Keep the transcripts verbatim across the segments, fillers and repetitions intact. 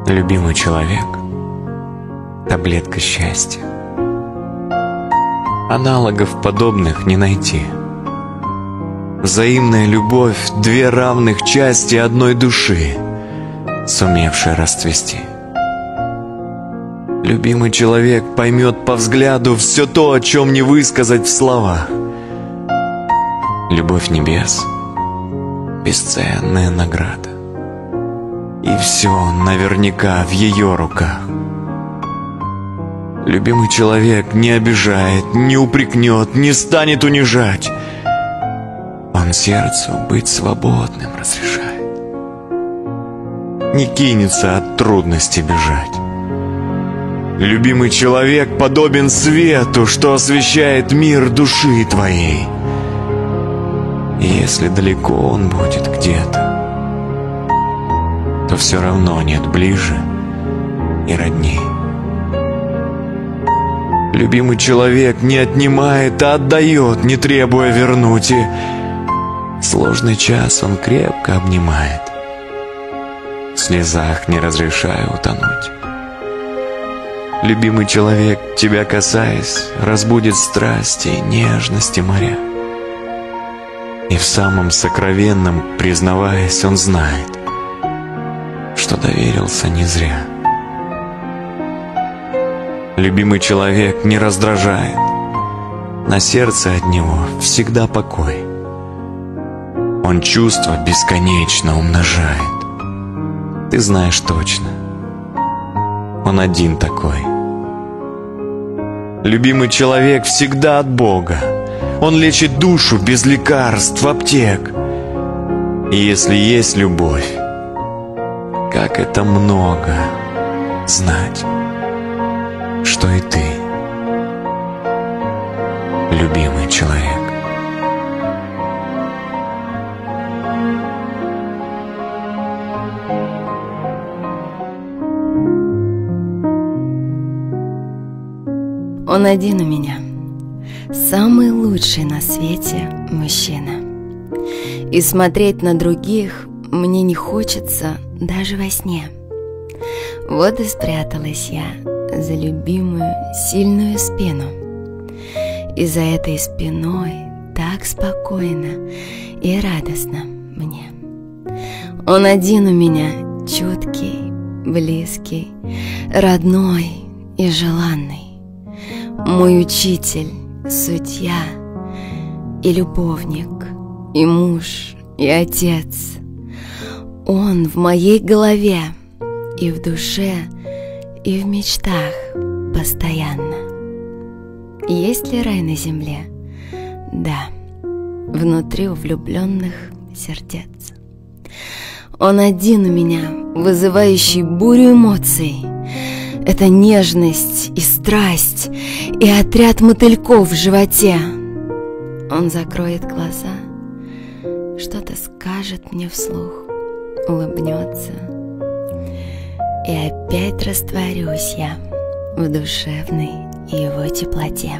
Любимый человек — таблетка счастья. Аналогов подобных не найти. Взаимная любовь — две равных части одной души, сумевшей расцвести. Любимый человек поймет по взгляду все то, о чем не высказать в словах. Любовь небес — бесценная награда, и все наверняка в ее руках. Любимый человек не обижает, не упрекнет, не станет унижать. Он сердцу быть свободным разрешает, не кинется от трудностей бежать. Любимый человек подобен свету, что освещает мир души твоей. И если далеко он будет где-то, то все равно нет ближе и родней. Любимый человек не отнимает, а отдает, не требуя вернуть, и сложный час он крепко обнимает, в слезах не разрешая утонуть. Любимый человек, тебя касаясь, разбудит страсти и нежности моря. И в самом сокровенном, признаваясь, он знает, что доверился не зря. Любимый человек не раздражает, на сердце от него всегда покой. Он чувства бесконечно умножает. Ты знаешь точно, он один такой. Любимый человек всегда от Бога. Он лечит душу без лекарств, аптек. И если есть любовь, как это много знать, что и ты любимый человек. Он один у меня, самый лучший на свете мужчина. И смотреть на других мне не хочется даже во сне. Вот и спряталась я за любимую сильную спину. И за этой спиной так спокойно и радостно мне. Он один у меня, чуткий, близкий, родной и желанный. Мой учитель, судья и любовник, и муж, и отец. Он в моей голове и в душе, и в мечтах постоянно. Есть ли рай на земле? Да, внутри у влюбленных сердец. Он один у меня, вызывающий бурю эмоций. Это нежность и страсть, и отряд мотыльков в животе. Он закроет глаза, что-то скажет мне вслух, улыбнется, и опять растворюсь я в душевной его теплоте.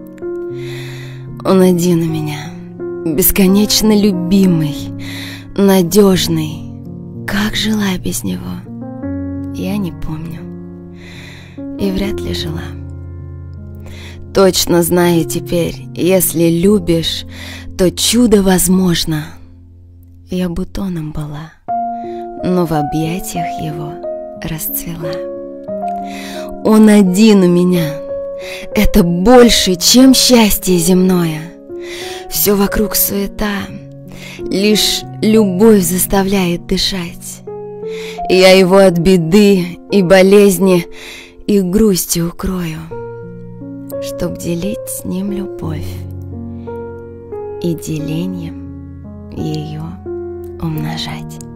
Он один у меня, бесконечно любимый, надежный. Как жила без него, я не помню. И вряд ли жила. Точно знаю теперь, если любишь, то чудо возможно. Я бутоном была, но в объятиях его расцвела. Он один у меня, это больше, чем счастье земное. Все вокруг суета, лишь любовь заставляет дышать. Я его от беды и болезни и грусти укрою, чтоб делить с ним любовь и делением ее умножать.